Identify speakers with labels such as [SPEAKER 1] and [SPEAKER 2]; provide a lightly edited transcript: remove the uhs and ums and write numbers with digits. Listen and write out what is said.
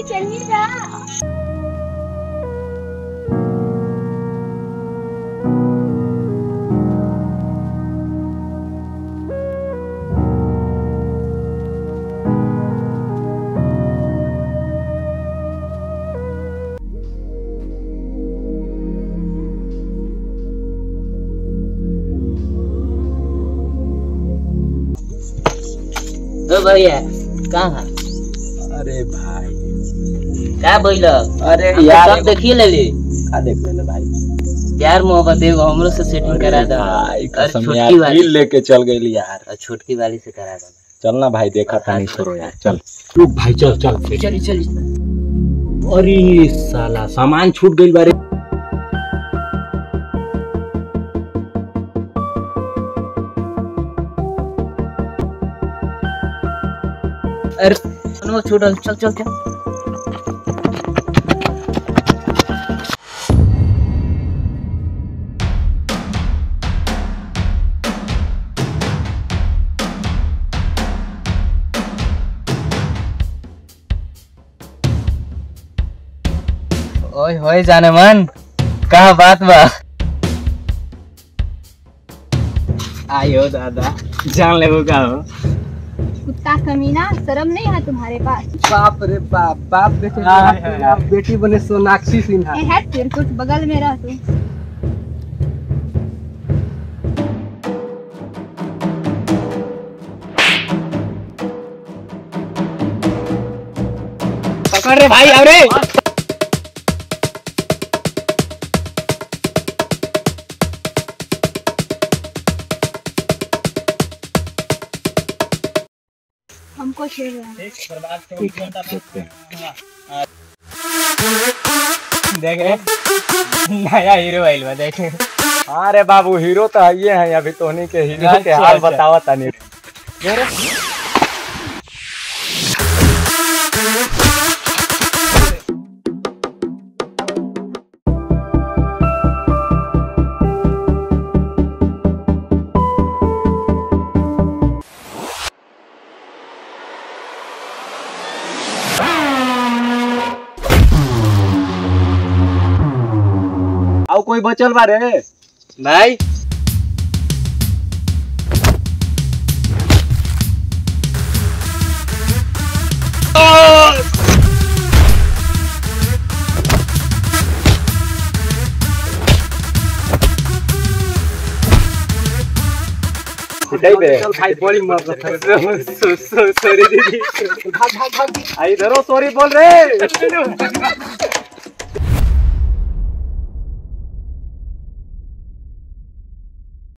[SPEAKER 1] चलिए ना।
[SPEAKER 2] तो भैया कहाँ?
[SPEAKER 3] अरे भाई
[SPEAKER 2] क्या बोल?
[SPEAKER 3] अरे
[SPEAKER 2] यार
[SPEAKER 3] यार
[SPEAKER 2] देखिए ले ली
[SPEAKER 3] का देख ले भाई।
[SPEAKER 2] प्यार मोहब्बत एगो हमरो से सेटिंग करा दो।
[SPEAKER 3] भाई
[SPEAKER 2] अरे
[SPEAKER 3] कसम
[SPEAKER 2] छोटकी
[SPEAKER 3] यार
[SPEAKER 2] वाली
[SPEAKER 3] दिल लेके चल गई यार।
[SPEAKER 2] और छोटकी वाली से करा दो।
[SPEAKER 3] चल ना भाई देखा था नहीं छोड़ो यार। चल रुक भाई चल चल
[SPEAKER 2] चली चली।
[SPEAKER 3] अरे साला सामान छूट गई बारे।
[SPEAKER 2] अरे सुनो छोड़ चल चल चल। ओए होए जाने मन कहा बात बा। आयो दादा जान ले का हो।
[SPEAKER 1] कुत्ता कमीना, शर्म नहीं है तुम्हारे पास?
[SPEAKER 3] बाप रे बाप बाप बेटे आप बेटी बने सोनाक्षी सिन्हा।
[SPEAKER 1] है तेरे कुछ बगल में रह तू।
[SPEAKER 2] पकड़ रे भाई आओ रे।
[SPEAKER 1] हमको छेड़ रहा है।
[SPEAKER 2] देख रे नया हीरो आइल बा देख।
[SPEAKER 3] हाँ रे बाबू हीरो तो ये है अभी तोहनी के हीरो के हाल बतावा तनी। आओ कोई बचल बा रे
[SPEAKER 2] भाई।
[SPEAKER 3] भाई बड़ी सॉरी दीदी। आई धरो सॉरी बोल रे।